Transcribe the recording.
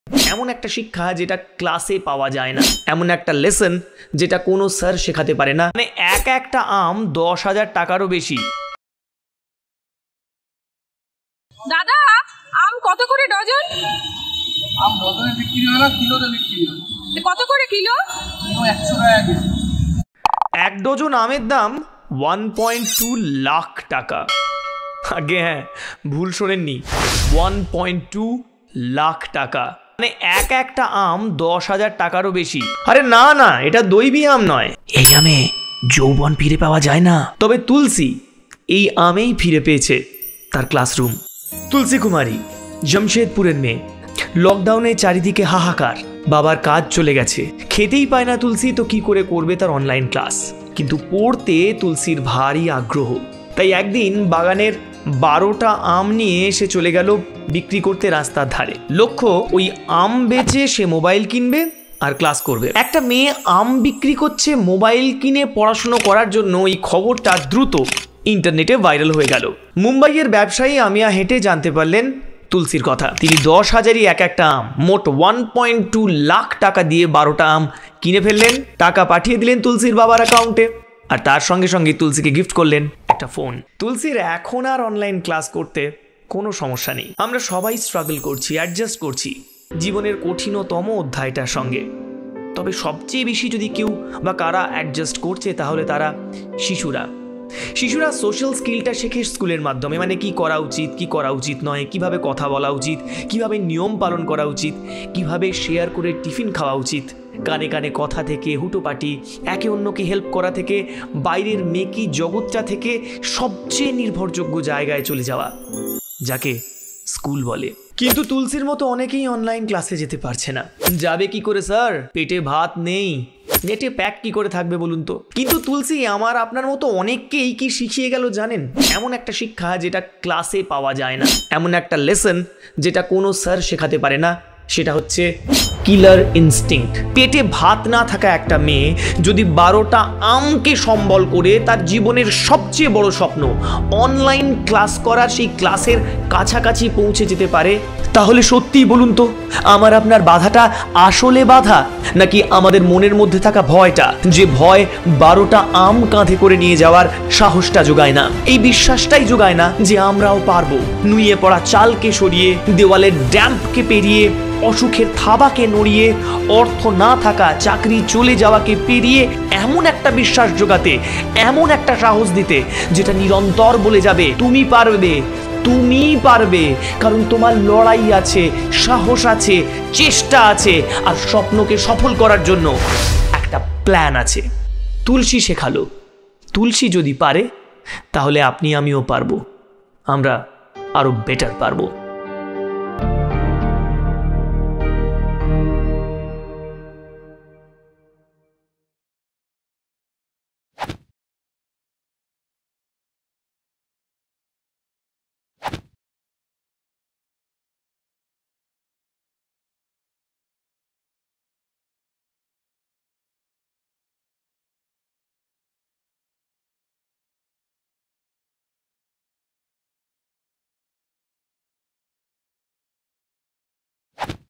এমন একটা শিক্ষা যেটা ক্লাসে পাওয়া যায় না, এমন একটা লেসন যেটা কোনো স্যার শেখাতে পারে না। মানে একটা আম 10,000 টাকারও বেশি। দাদা, আম কত করে ডজন? আম ডজনে বিক্রি হয় না, কিলোতে বিক্রি হয়। কত করে কিলো? 100 টাকা। এক ডজন আমের দাম 1.2 লাখ টাকা। আগে হ্যাঁ, ভুল শোনেননি, 1.2 লাখ টাকা। মানে একটা আম 10,000 টাকারও বেশি। আরে না না, এটা দৈবী আম নয়। এই আমে যৌবন ফিরে পাওয়া যায় না, তবে তুলসী এই আমেই ফিরে পেয়েছে তার ক্লাসরুম। তুলসী কুমারী জামশেদপুরের মেয়ে। লকডাউনে চারিদিকে হাহাকার, বাবার কাজ চলে গেছে, খেতেই পায় না তুলসী, তো কি করে করবে তার অনলাইন ক্লাস। কিন্তু পড়তে তুলসীর ভারী আগ্রহ, তাই একদিন বাগানের 12টা আম নিয়ে সে চলে গেল বিক্রি করতে রাস্তার ধারে। লক্ষ্য, ওই আম বেচে সে মোবাইল কিনবে আর ক্লাস করবে। একটা মেয়ে আম বিক্রি করছে মোবাইল কিনে পড়াশুনো করার জন্য, এই খবরটা দ্রুত ইন্টারনেটে ভাইরাল হয়ে গেল। মুম্বাইয়ের ব্যবসায়ী আমিয়া হেঁটে জানতে পারলেন তুলসীর কথা। তিনি 10,000ই একটা আম, মোট 1.2 লাখ টাকা দিয়ে 12টা আম কিনে ফেললেন। টাকা পাঠিয়ে দিলেন তুলসীর বাবার অ্যাকাউন্টে, আর তার সঙ্গে সঙ্গে তুলসীকে গিফট করলেন একটা ফোন। তুলসীর এখন আর অনলাইন ক্লাস করতে কোনো সমস্যা নেই। আমরা সবাই স্ট্রাগল করছি, অ্যাডজাস্ট করছি জীবনের কঠিনতম অধ্যায়টার সঙ্গে। তবে সবচেয়ে বেশি যদি কেউ বা কারা অ্যাডজাস্ট করছে, তাহলে তারা শিশুরা সোশ্যাল স্কিলটা শেখে স্কুলের মাধ্যমে। মানে কি করা উচিত, কি করা উচিত নয়, কিভাবে কথা বলা উচিত, কিভাবে নিয়ম পালন করা উচিত, কিভাবে শেয়ার করে টিফিন খাওয়া উচিত। কানে কানে কথা থেকে, হুটোপাটি, একে অন্যকে হেল্প করা থেকে, বাইরের মেকি জগৎটা থেকে সবচেয়ে নির্ভরযোগ্য জায়গায় চলে যাওয়া, যাকে স্কুল বলে। কিন্তু তুলসীর মতো অনেকেই অনলাইন ক্লাসে যেতে পারছে না। যাবে কি করে স্যার, পেটে ভাত নেই, নেটে প্যাক কি করে থাকবে বলুন তো। কিন্তু তুলসী আমার আপনার মতো অনেককেই কি শিখিয়ে গেল জানেন? এমন একটা শিক্ষা যেটা ক্লাসে পাওয়া যায় না, এমন একটা লেসন যেটা কোনো স্যার শেখাতে পারে না, সেটা হচ্ছে কিলার ইনস্টিংক্ট। পেটে ভাত না থাকা একটা মেয়ে যদি 12টা আমকে সম্বল করে তার জীবনের সবচেয়ে বড় স্বপ্ন অনলাইন ক্লাস করার সেই ক্লাসের কাছাকাছি পৌঁছে যেতে পারে, তাহলে সত্যিই বলুন তো, আমার আপনার বাধাটা আসলে বাধা, নাকি আমাদের মনের মধ্যে থাকা ভয়টা, যে ভয় 12টা আম কাঁধে করে নিয়ে যাওয়ার সাহসটা যোগায় না, এই বিশ্বাসটাই যোগায় না যে আমরাও পারবো। নুয়ে পড়া চালকে সরিয়ে, দেওয়ালের ড্যাম্পকে পেরিয়ে, অসুখের থাবাকে নড়িয়ে, অর্থ না থাকা চাকরি চলে যাওয়াকে পেরিয়ে এমন একটা বিশ্বাস জোগাতে, এমন একটা সাহস দিতে, যেটা নিরন্তর বলে যাবে তুমি পারবে, তুমি পারবে, কারণ তোমার লড়াই আছে, সাহস আছে, চেষ্টা আছে, আর স্বপ্নকে সফল করার জন্য একটা প্ল্যান আছে। তুলসী শেখালো, তুলসী যদি পারে, তাহলে আপনি আমিও পারবো, আমরা আরো বেটার পারবো।